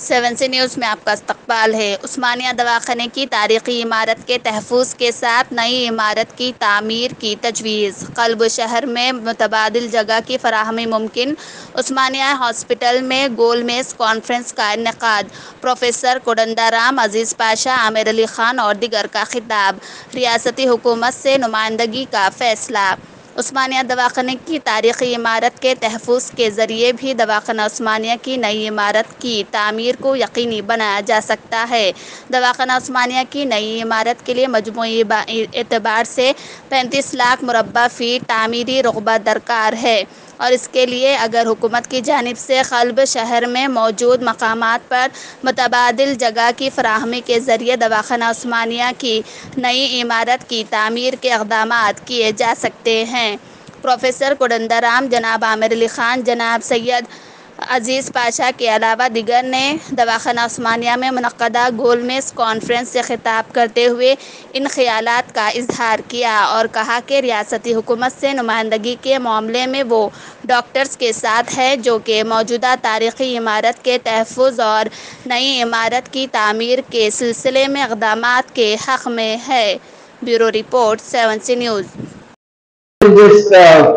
7C news में आपका इस्तकबाल है। उस्मानिया दवाखाने की तारीखी इमारत के तहफ़्फ़ुज़ के साथ नई इमारत की तामीर की तजवीज़। क़ल्ब शहर में मुतबादिल जगह की फराहमी मुमकिन। उस्मानिया हॉस्पिटल में गोल मेज़ कॉन्फ्रेंस का इनेकाद। प्रोफेसर कोदंडाराम अजीज़ पाशा, आमिर अली खान और दीगर का खिताब। रियासती हुकूमत से नुमाइंदगी का फ़ैसला। उस्मानिया दवाखाने की तारीखी इमारत के तहफ़्फ़ुज़ के ज़रिए भी दवाखाना उस्मानिया की नई इमारत की तामीर को यकीनी बनाया जा सकता है। दवाखाना उस्मानिया की नई इमारत के लिए मजमूई एतबार से 35 लाख मुरब्बा फ़ीट तामीरी रक़बा दरकार है और इसके लिए अगर हुकूमत की जानिब से क़ल्ब शहर में मौजूद मकामात पर मुतबादिल जगह की फराहमी के ज़रिए दवाखाना उस्मानिया की नई इमारत की तामीर के इक़दामात किए जा सकते हैं। प्रोफेसर कोदंडाराम, जनाब आमिर अली खान, जनाब सैयद अजीज़ पाशा के अलावा दीगर ने दवाखाना उस्मानिया में मुनक़्क़दा गोल मेज़ कॉन्फ्रेंस से खिताब करते हुए इन ख़यालात का इजहार किया और कहा कि रियासती हुकूमत से नुमाइंदगी के मामले में वो डॉक्टर्स के साथ है जो कि मौजूदा तारीख़ी इमारत के तहफ़्फ़ुज़ और नई इमारत की तामीर के सिलसिले में इक़दामात के हक़ में है। Bureau report 7C news. This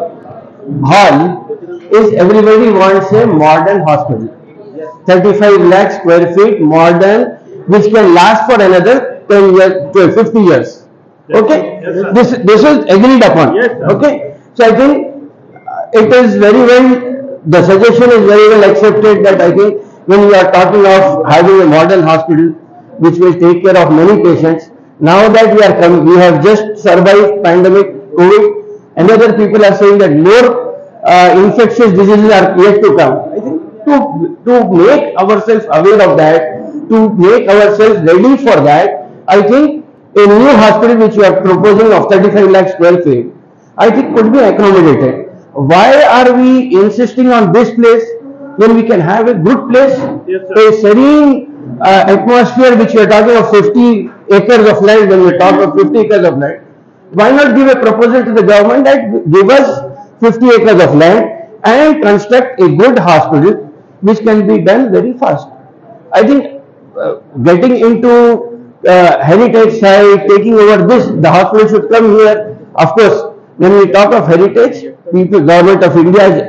hall is everybody wants a modern hospital, 35 lakh square feet, modern, which can last for another 10 years, 12, 50 years. Okay, this is agreed upon. Okay, so I think it is very well. The suggestion is very well accepted that I think when we are talking of having a modern hospital which will take care of many patients, now that we have just survived pandemic COVID. Another people are saying that more infectious diseases are yet to come. I think to make ourselves aware of that, to make ourselves ready for that, I think a new hospital which we are proposing of 35 lakh square feet, I think could be accommodated. Why are we insisting on this place when we can have a good place, a serene atmosphere which we are talking of 50 acres of land, when we talk of 50 acres of land? Why not give a proposal to the government that give us 50 acres of land and construct a good hospital which can be done very fast? I think getting into heritage side, taking over this, the hospital should come here. Of course, when we talk of heritage, government of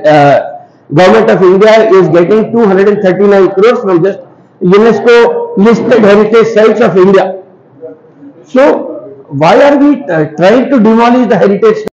India is getting 239 crores from just UNESCO listed heritage sites of India. So why are we trying to demolish the heritage?